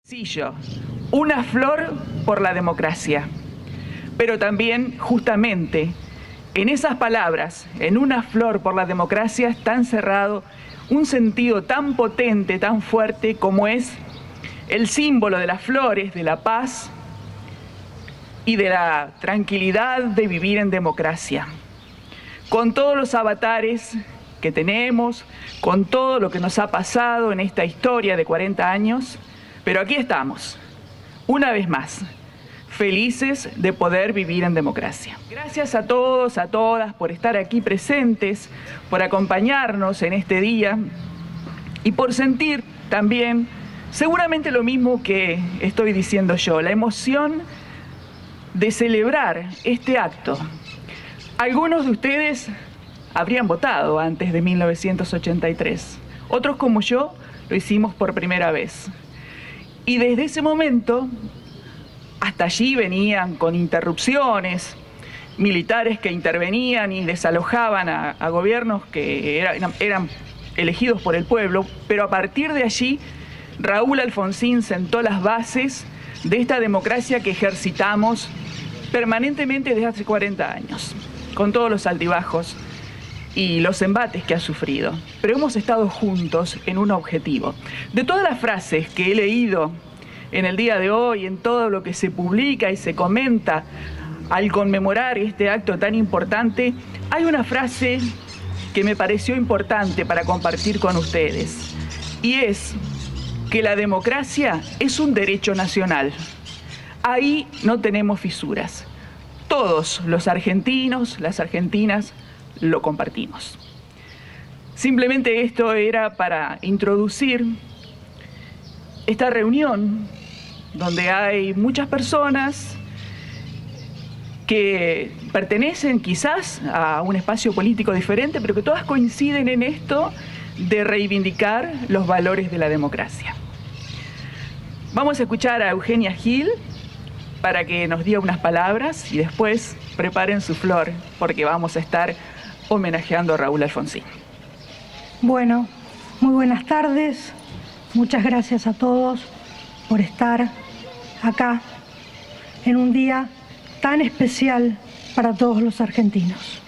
Sencillo, una flor por la democracia. Pero también, justamente, en esas palabras, en una flor por la democracia, está encerrado un sentido tan potente, tan fuerte, como es el símbolo de las flores, de la paz y de la tranquilidad de vivir en democracia. Con todos los avatares que tenemos, con todo lo que nos ha pasado en esta historia de 40 años, pero aquí estamos, una vez más, felices de poder vivir en democracia. Gracias a todos, a todas, por estar aquí presentes, por acompañarnos en este día y por sentir también seguramente lo mismo que estoy diciendo yo, la emoción de celebrar este acto. Algunos de ustedes habrían votado antes de 1983, otros como yo lo hicimos por primera vez. Y desde ese momento, hasta allí venían con interrupciones, militares que intervenían y desalojaban a gobiernos que eran elegidos por el pueblo, pero a partir de allí, Raúl Alfonsín sentó las bases de esta democracia que ejercitamos permanentemente desde hace 40 años, con todos los altibajos y los embates que ha sufrido, pero hemos estado juntos en un objetivo. De todas las frases que he leído en el día de hoy, en todo lo que se publica y se comenta al conmemorar este acto tan importante, hay una frase que me pareció importante para compartir con ustedes, y es que la democracia es un derecho nacional. Ahí no tenemos fisuras. Todos los argentinos, las argentinas, lo compartimos. Simplemente esto era para introducir esta reunión donde hay muchas personas que pertenecen quizás a un espacio político diferente, pero que todas coinciden en esto de reivindicar los valores de la democracia. Vamos a escuchar a Eugenia Gil para que nos diga unas palabras y después preparen su flor, porque vamos a estar homenajeando a Raúl Alfonsín. Bueno, muy buenas tardes. Muchas gracias a todos por estar acá en un día tan especial para todos los argentinos.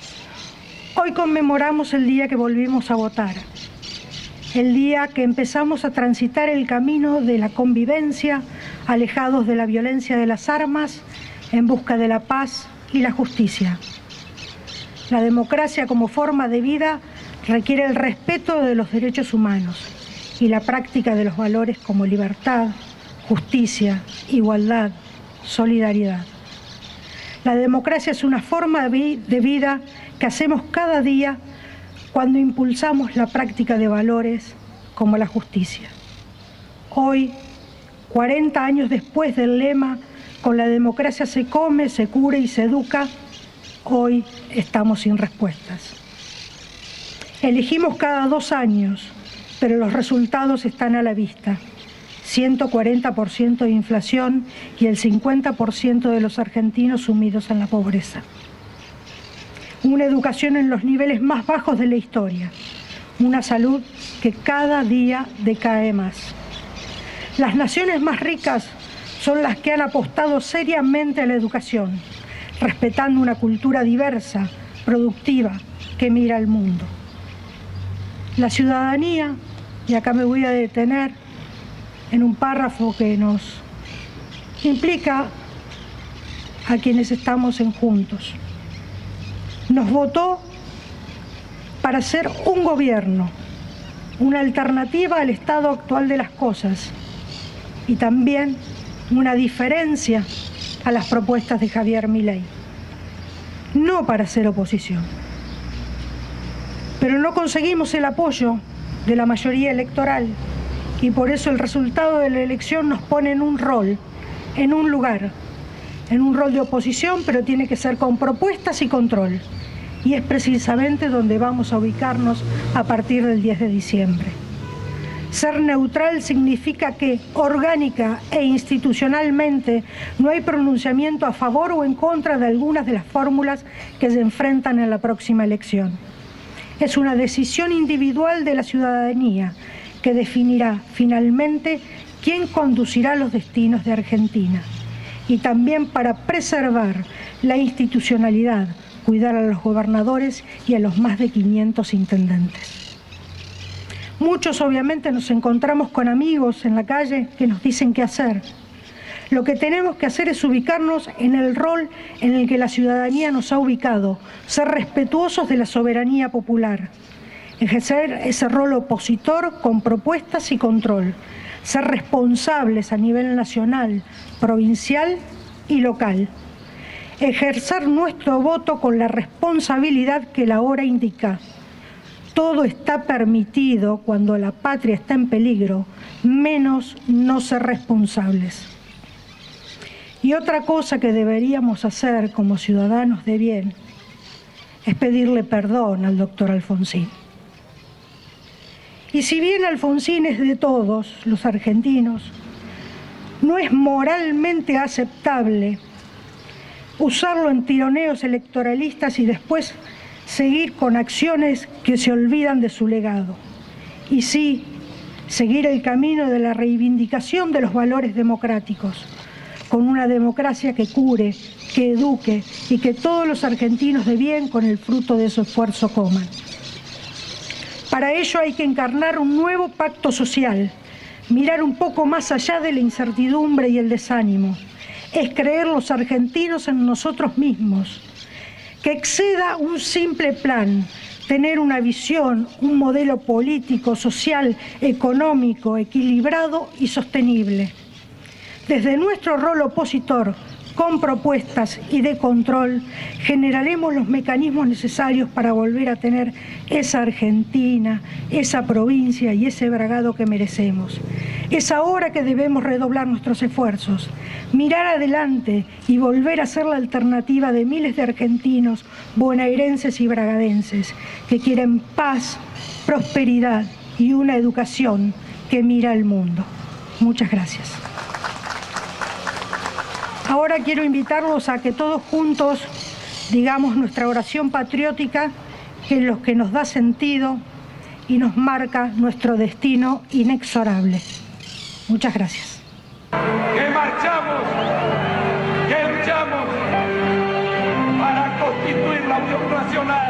Hoy conmemoramos el día que volvimos a votar, el día que empezamos a transitar el camino de la convivencia, alejados de la violencia de las armas, en busca de la paz y la justicia. La democracia como forma de vida requiere el respeto de los derechos humanos y la práctica de los valores como libertad, justicia, igualdad, solidaridad. La democracia es una forma de vida que hacemos cada día cuando impulsamos la práctica de valores como la justicia. Hoy, 40 años después del lema "Con la democracia se come, se cura y se educa", hoy estamos sin respuestas. Elegimos cada 2 años, pero los resultados están a la vista. 140% de inflación y el 50% de los argentinos sumidos en la pobreza. Una educación en los niveles más bajos de la historia. Una salud que cada día decae más. Las naciones más ricas son las que han apostado seriamente a la educación, respetando una cultura diversa, productiva, que mira al mundo. La ciudadanía, y acá me voy a detener en un párrafo que nos implica a quienes estamos en Juntos, nos votó para hacer un gobierno, una alternativa al estado actual de las cosas y también una diferencia a las propuestas de Javier Milei, no para hacer oposición. Pero no conseguimos el apoyo de la mayoría electoral y por eso el resultado de la elección nos pone en un rol, en un lugar, en un rol de oposición, pero tiene que ser con propuestas y control. Y es precisamente donde vamos a ubicarnos a partir del 10 de diciembre. Ser neutral significa que orgánica e institucionalmente no hay pronunciamiento a favor o en contra de algunas de las fórmulas que se enfrentan en la próxima elección. Es una decisión individual de la ciudadanía que definirá finalmente quién conducirá los destinos de Argentina, y también para preservar la institucionalidad, cuidar a los gobernadores y a los más de 500 intendentes. Muchos obviamente nos encontramos con amigos en la calle que nos dicen qué hacer. Lo que tenemos que hacer es ubicarnos en el rol en el que la ciudadanía nos ha ubicado, ser respetuosos de la soberanía popular, ejercer ese rol opositor con propuestas y control, ser responsables a nivel nacional, provincial y local, ejercer nuestro voto con la responsabilidad que la hora indica. Todo está permitido cuando la patria está en peligro, menos no ser responsables. Y otra cosa que deberíamos hacer como ciudadanos de bien es pedirle perdón al doctor Alfonsín. Y si bien Alfonsín es de todos los argentinos, no es moralmente aceptable usarlo en tironeos electoralistas y después seguir con acciones que se olvidan de su legado. Y sí, seguir el camino de la reivindicación de los valores democráticos, con una democracia que cure, que eduque y que todos los argentinos de bien con el fruto de su esfuerzo coman. Para ello hay que encarnar un nuevo pacto social, mirar un poco más allá de la incertidumbre y el desánimo, es creer los argentinos en nosotros mismos, que exceda un simple plan, tener una visión, un modelo político, social, económico, equilibrado y sostenible. Desde nuestro rol opositor, con propuestas y de control, generaremos los mecanismos necesarios para volver a tener esa Argentina, esa provincia y ese bragado que merecemos. Es ahora que debemos redoblar nuestros esfuerzos, mirar adelante y volver a ser la alternativa de miles de argentinos, bonaerenses y bragadenses que quieren paz, prosperidad y una educación que mira al mundo. Muchas gracias. Ahora quiero invitarlos a que todos juntos digamos nuestra oración patriótica, que es lo que nos da sentido y nos marca nuestro destino inexorable. Muchas gracias. Que marchamos, que luchamos para constituir la Unión Nacional,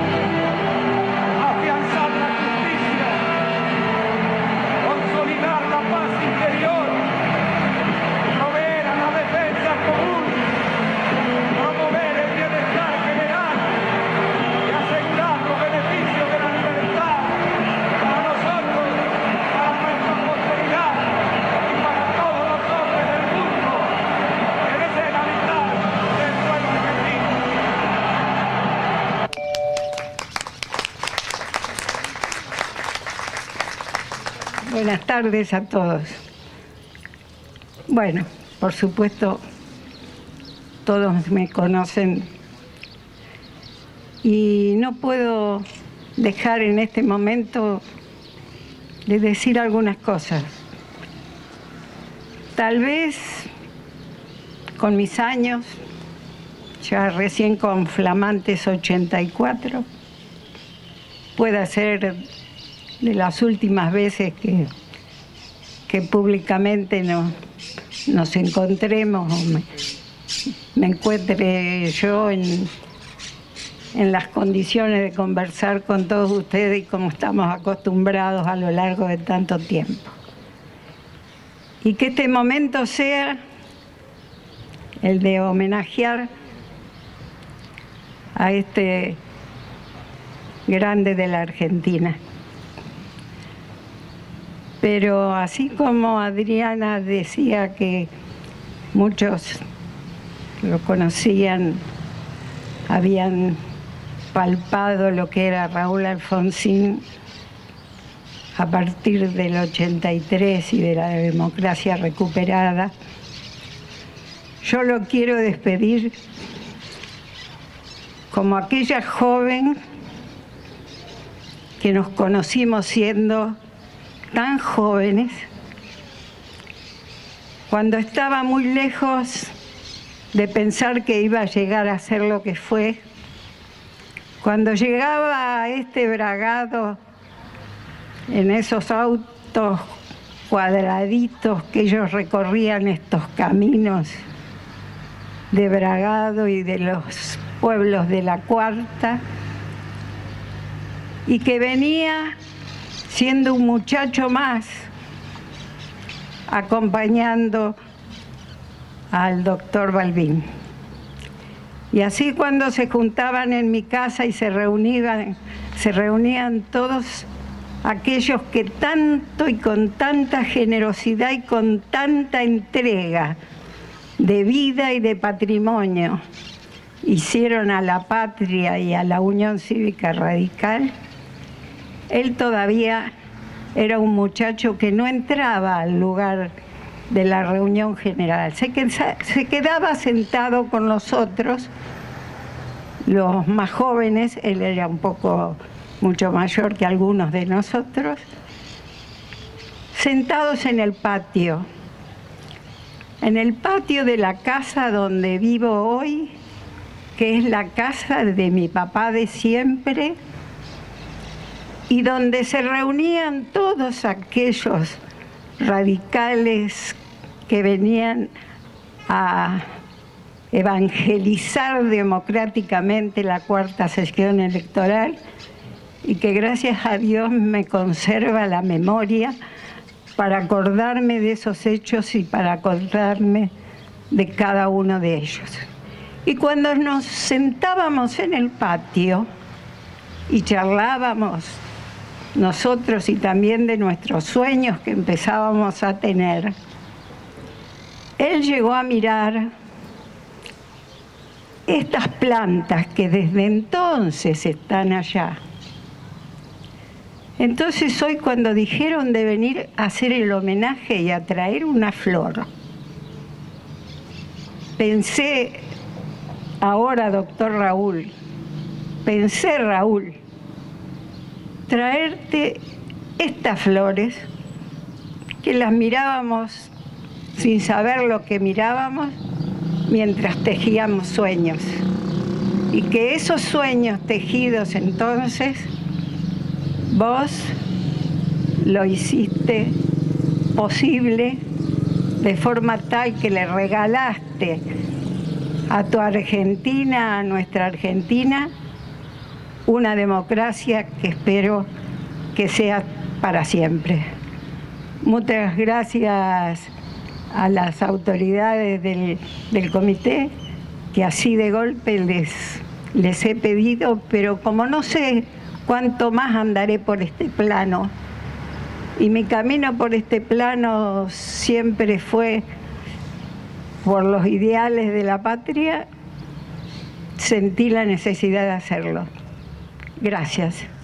afianzar la justicia, consolidar la paz interior, proveer a la defensa común, promover el bienestar general y asegurar los beneficios de la libertad para nosotros, para nuestra posteridad y para todos los hombres del mundo que deseen habitar del pueblo argentino. Buenas tardes a todos. Bueno, por supuesto, todos me conocen y no puedo dejar en este momento de decir algunas cosas. Tal vez con mis años, ya recién con flamantes 84, pueda ser de las últimas veces que públicamente nos encontremos o me encuentre yo en las condiciones de conversar con todos ustedes y como estamos acostumbrados a lo largo de tanto tiempo. Y que este momento sea el de homenajear a este grande de la Argentina. Pero así como Adriana decía que muchos lo conocían, habían palpado lo que era Raúl Alfonsín a partir del 83 y de la democracia recuperada, yo lo quiero despedir como aquella joven que nos conocimos siendo tan jóvenes, cuando estaba muy lejos de pensar que iba a llegar a ser lo que fue, cuando llegaba a este bragado en esos autos cuadraditos que ellos recorrían estos caminos de Bragado y de los pueblos de la Cuarta, y que venía siendo un muchacho más, acompañando al doctor Balbín. Y así cuando se juntaban en mi casa y se reunían todos aquellos que tanto y con tanta generosidad y con tanta entrega de vida y de patrimonio hicieron a la patria y a la Unión Cívica Radical, él todavía era un muchacho que no entraba al lugar de la reunión general. Se quedaba sentado con los otros, los más jóvenes. Él era mucho mayor que algunos de nosotros, sentados en el patio de la casa donde vivo hoy, que es la casa de mi papá de siempre, y donde se reunían todos aquellos radicales que venían a evangelizar democráticamente la cuarta sesión electoral, y que gracias a Dios me conserva la memoria para acordarme de esos hechos y para acordarme de cada uno de ellos. Y cuando nos sentábamos en el patio y charlábamos nosotros y también de nuestros sueños que empezábamos a tener, él llegó a mirar estas plantas que desde entonces están allá. Entonces hoy, cuando dijeron de venir a hacer el homenaje y a traer una flor, pensé, ahora doctor Raúl, Raúl, traerte estas flores que las mirábamos sin saber lo que mirábamos mientras tejíamos sueños, y que esos sueños tejidos entonces vos lo hiciste posible de forma tal que le regalaste a tu Argentina, a nuestra Argentina, una democracia que espero que sea para siempre. Muchas gracias a las autoridades del comité, que así de golpe les he pedido, pero como no sé cuánto más andaré por este plano, y mi camino por este plano siempre fue por los ideales de la patria, sentí la necesidad de hacerlo. Gracias.